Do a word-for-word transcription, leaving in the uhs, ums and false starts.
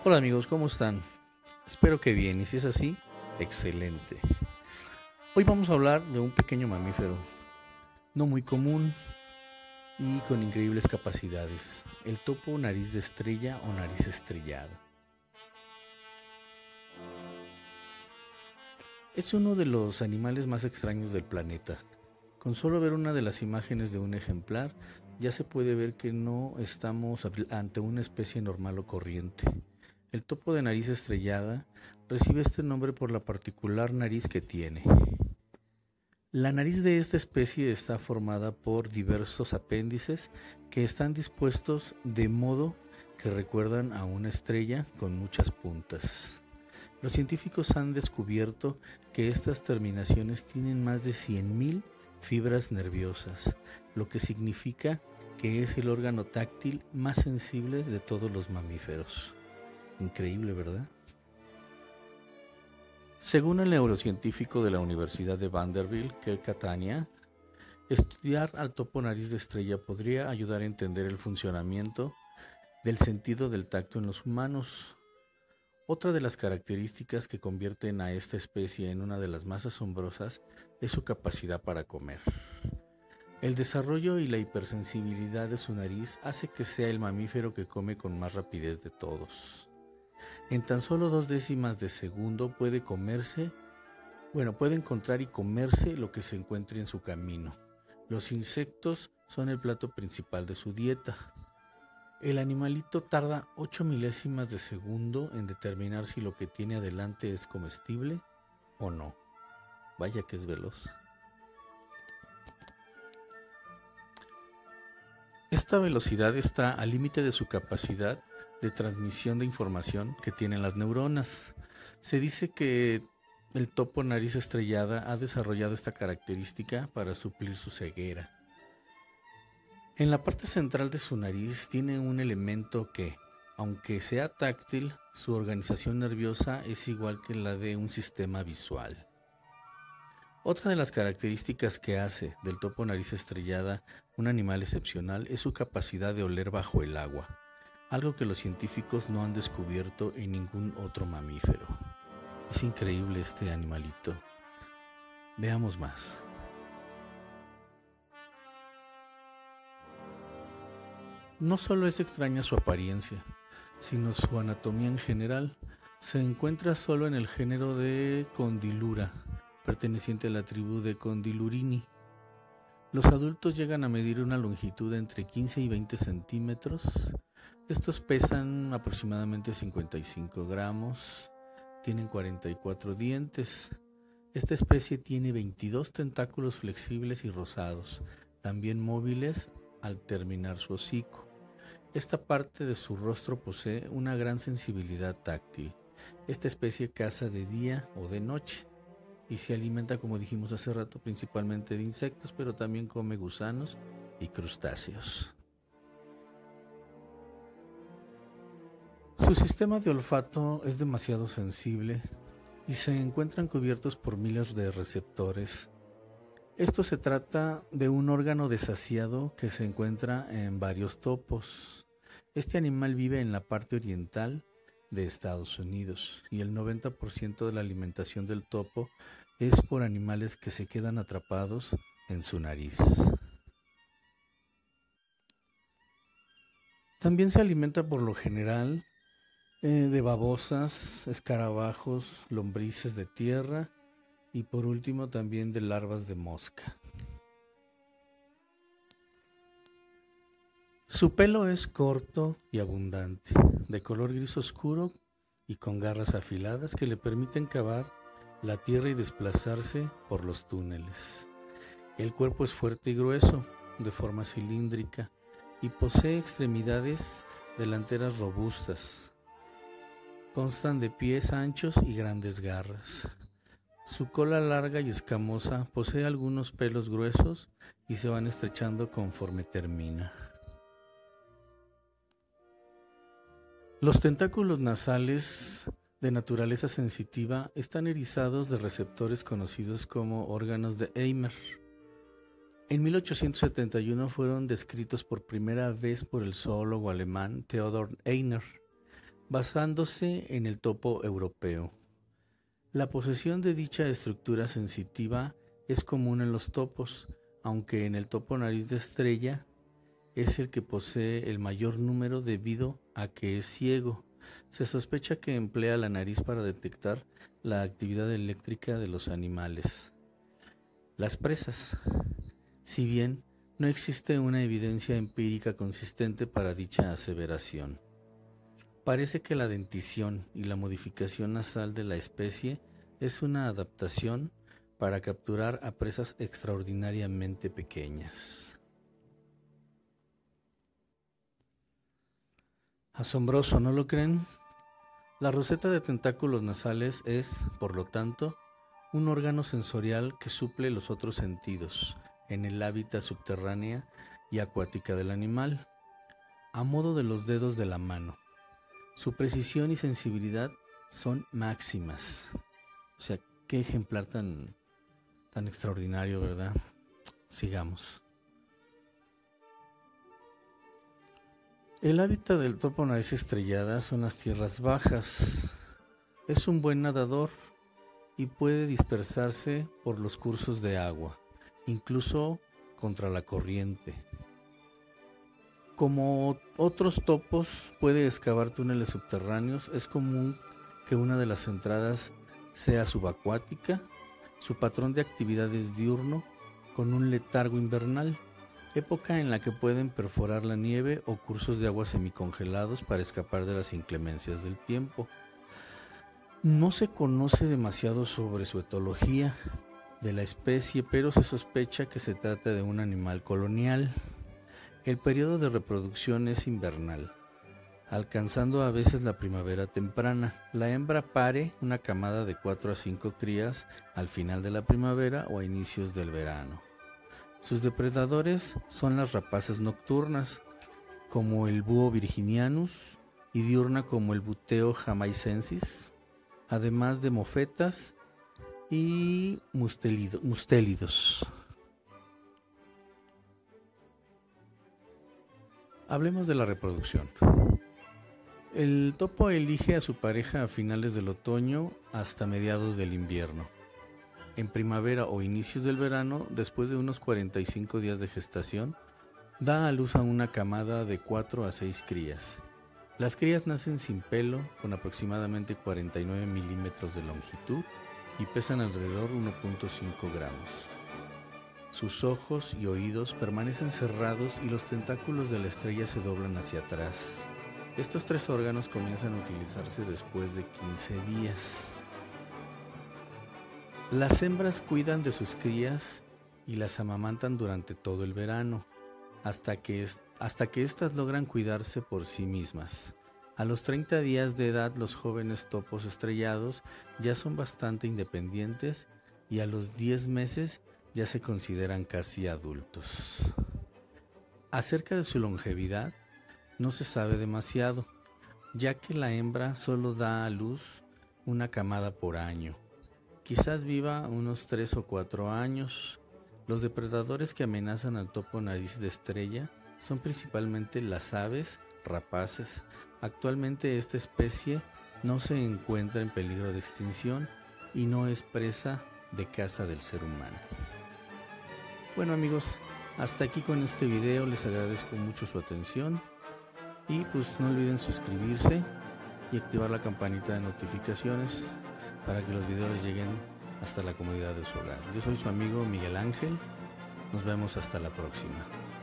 Hola amigos, ¿cómo están? Espero que bien, y si es así, excelente. Hoy vamos a hablar de un pequeño mamífero, no muy común y con increíbles capacidades, el topo nariz de estrella o nariz estrellada. Es uno de los animales más extraños del planeta. Con solo ver una de las imágenes de un ejemplar, ya se puede ver que no estamos ante una especie normal o corriente. El topo de nariz estrellada recibe este nombre por la particular nariz que tiene. La nariz de esta especie está formada por diversos apéndices que están dispuestos de modo que recuerdan a una estrella con muchas puntas. Los científicos han descubierto que estas terminaciones tienen más de cien mil fibras nerviosas, lo que significa que es el órgano táctil más sensible de todos los mamíferos. Increíble, ¿verdad? Según el neurocientífico de la Universidad de Vanderbilt, Keith Catania, estudiar al topo nariz de estrella podría ayudar a entender el funcionamiento del sentido del tacto en los humanos. Otra de las características que convierten a esta especie en una de las más asombrosas es su capacidad para comer. El desarrollo y la hipersensibilidad de su nariz hace que sea el mamífero que come con más rapidez de todos. En tan solo dos décimas de segundo puede comerse, bueno, puede encontrar y comerse lo que se encuentre en su camino. Los insectos son el plato principal de su dieta. El animalito tarda ocho milésimas de segundo en determinar si lo que tiene adelante es comestible o no. Vaya que es veloz. Esta velocidad está al límite de su capacidad de transmisión de información que tienen las neuronas. Se dice que el topo nariz estrellada ha desarrollado esta característica para suplir su ceguera. En la parte central de su nariz tiene un elemento que, aunque sea táctil, su organización nerviosa es igual que la de un sistema visual. Otra de las características que hace del topo nariz estrellada un animal excepcional es su capacidad de oler bajo el agua, algo que los científicos no han descubierto en ningún otro mamífero. Es increíble este animalito. Veamos más. No solo es extraña su apariencia, sino su anatomía en general. Se encuentra solo en el género de Condylura, perteneciente a la tribu de Condylurini. Los adultos llegan a medir una longitud de entre quince y veinte centímetros. Estos pesan aproximadamente cincuenta y cinco gramos, tienen cuarenta y cuatro dientes. Esta especie tiene veintidós tentáculos flexibles y rosados, también móviles al terminar su hocico. Esta parte de su rostro posee una gran sensibilidad táctil. Esta especie caza de día o de noche y se alimenta, como dijimos hace rato, principalmente de insectos, pero también come gusanos y crustáceos. Su sistema de olfato es demasiado sensible y se encuentran cubiertos por miles de receptores. Esto se trata de un órgano desasiado que se encuentra en varios topos. Este animal vive en la parte oriental de Estados Unidos y el noventa por ciento de la alimentación del topo es por animales que se quedan atrapados en su nariz. También se alimenta por lo general eh, de babosas, escarabajos, lombrices de tierra y por último también de larvas de mosca. Su pelo es corto y abundante, de color gris oscuro y con garras afiladas que le permiten cavar la tierra y desplazarse por los túneles. El cuerpo es fuerte y grueso, de forma cilíndrica, y posee extremidades delanteras robustas. Constan de pies anchos y grandes garras. Su cola larga y escamosa posee algunos pelos gruesos y se van estrechando conforme termina. Los tentáculos nasales de naturaleza sensitiva están erizados de receptores conocidos como órganos de Eimer. En mil ochocientos setenta y uno fueron descritos por primera vez por el zoólogo alemán Theodor Einer. basándose en el topo europeo. La posesión de dicha estructura sensitiva es común en los topos, aunque en el topo nariz de estrella es el que posee el mayor número debido a que es ciego. Se sospecha que emplea la nariz para detectar la actividad eléctrica de los animales. Las presas. Si bien no existe una evidencia empírica consistente para dicha aseveración, parece que la dentición y la modificación nasal de la especie es una adaptación para capturar a presas extraordinariamente pequeñas. Asombroso, ¿no lo creen? La roseta de tentáculos nasales es, por lo tanto, un órgano sensorial que suple los otros sentidos en el hábitat subterránea y acuática del animal, a modo de los dedos de la mano. Su precisión y sensibilidad son máximas. O sea, qué ejemplar tan, tan extraordinario, ¿verdad? Sigamos. El hábitat del topo nariz estrellada son las tierras bajas. Es un buen nadador y puede dispersarse por los cursos de agua, incluso contra la corriente. Como otros topos, puede excavar túneles subterráneos. Es común que una de las entradas sea subacuática. Su patrón de actividad es diurno, con un letargo invernal, época en la que pueden perforar la nieve o cursos de agua semicongelados para escapar de las inclemencias del tiempo. No se conoce demasiado sobre su etología de la especie, pero se sospecha que se trata de un animal colonial. El periodo de reproducción es invernal, alcanzando a veces la primavera temprana. La hembra pare una camada de cuatro a cinco crías al final de la primavera o a inicios del verano. Sus depredadores son las rapaces nocturnas, como el búho virginianus, y diurna como el buteo jamaicensis, además de mofetas y mustélido, mustélidos. Hablemos de la reproducción. El topo elige a su pareja a finales del otoño hasta mediados del invierno. En primavera o inicios del verano, después de unos cuarenta y cinco días de gestación, da a luz a una camada de cuatro a seis crías. Las crías nacen sin pelo, con aproximadamente cuarenta y nueve milímetros de longitud y pesan alrededor de uno punto cinco gramos. Sus ojos y oídos permanecen cerrados y los tentáculos de la estrella se doblan hacia atrás. Estos tres órganos comienzan a utilizarse después de quince días. Las hembras cuidan de sus crías y las amamantan durante todo el verano, hasta que, hasta que éstas logran cuidarse por sí mismas. A los treinta días de edad, los jóvenes topos estrellados ya son bastante independientes y a los diez meses ya se consideran casi adultos. Acerca de su longevidad, no se sabe demasiado, ya que la hembra solo da a luz una camada por año. Quizás viva unos tres o cuatro años. Los depredadores que amenazan al topo nariz de estrella son principalmente las aves rapaces. Actualmente esta especie no se encuentra en peligro de extinción y no es presa de caza del ser humano. Bueno amigos, hasta aquí con este video, les agradezco mucho su atención y pues no olviden suscribirse y activar la campanita de notificaciones para que los videos lleguen hasta la comodidad de su hogar. Yo soy su amigo Miguel Ángel, nos vemos hasta la próxima.